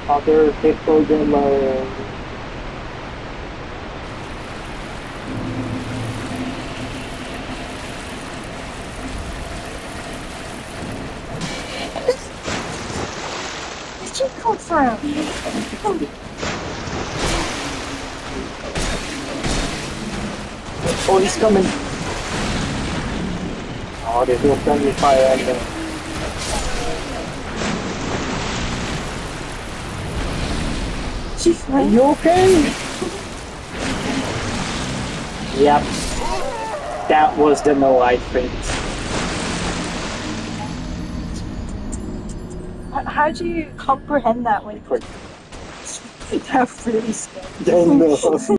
other people below. Where'd you come from? Oh, he's coming. Oh, there's no friendly fire right there. Are you okay? Yep. That was the no, I think. How do you comprehend that when you're really scared? I know.